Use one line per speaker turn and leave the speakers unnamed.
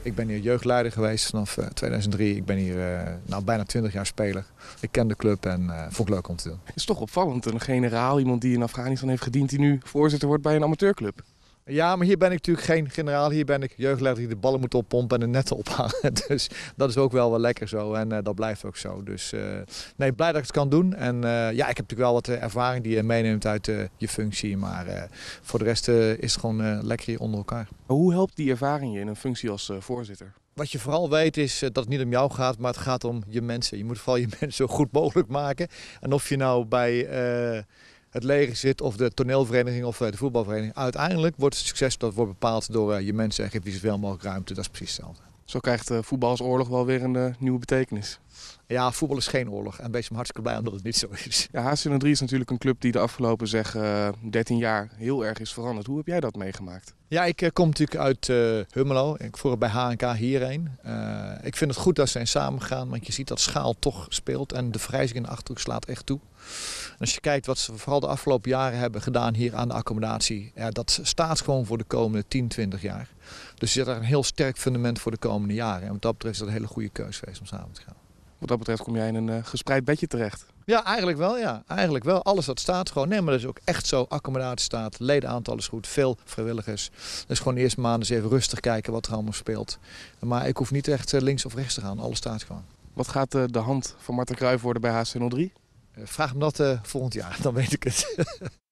Ik ben hier jeugdleider geweest vanaf 2003. Ik ben hier bijna 20 jaar speler. Ik ken de club en vond ik leuk om te doen.
Het is toch opvallend, een generaal, iemand die in Afghanistan heeft gediend, die nu voorzitter wordt bij een amateurclub.
Ja, maar hier ben ik natuurlijk geen generaal. Hier ben ik jeugdleider die de ballen moet oppompen en de netten ophangen. Dus dat is ook wel lekker zo en dat blijft ook zo. Dus nee, blij dat ik het kan doen. En ik heb natuurlijk wel wat ervaring die je meeneemt uit je functie. Maar voor de rest is het gewoon lekker hier onder elkaar.
Hoe helpt die ervaring je in een functie als voorzitter?
Wat je vooral weet is dat het niet om jou gaat, maar het gaat om je mensen. Je moet vooral je mensen zo goed mogelijk maken. En of je nou bij het leger zit of de toneelvereniging of de voetbalvereniging. Uiteindelijk wordt het succes dat wordt bepaald door je mensen en geeft die zoveel mogelijk ruimte. Dat is precies hetzelfde.
Zo krijgt voetbal als oorlog wel weer een nieuwe betekenis.
Ja, voetbal is geen oorlog en wees me hartstikke blij omdat het niet zo is.
Ja, HC03 is natuurlijk een club die de afgelopen 13 jaar heel erg is veranderd. Hoe heb jij dat meegemaakt?
Ja, ik kom natuurlijk uit Hummelo. Ik voer bij HNK hierheen. Ik vind het goed dat ze zijn samengegaan, want je ziet dat schaal toch speelt en de vergrijzing in de Achterhoek slaat echt toe. En als je kijkt wat ze vooral de afgelopen jaren hebben gedaan hier aan de accommodatie, ja, dat staat gewoon voor de komende 10, 20 jaar. Dus je zet er een heel sterk fundament voor de komende jaren. En wat dat betreft is dat een hele goede keus geweest om samen te gaan.
Wat dat betreft kom jij in een gespreid bedje terecht.
Ja, eigenlijk wel. Ja. Eigenlijk wel. Alles wat staat gewoon. Nee, maar dat is ook echt zo. Accommodatie staat. Ledenaantal is goed. Veel vrijwilligers. Dus gewoon de eerste maanden eens even rustig kijken wat er allemaal speelt. Maar ik hoef niet echt links of rechts te gaan. Alles staat gewoon.
Wat gaat de hand van Marten Cruijff worden bij HC03?
Vraag me dat volgend jaar. Dan weet ik het.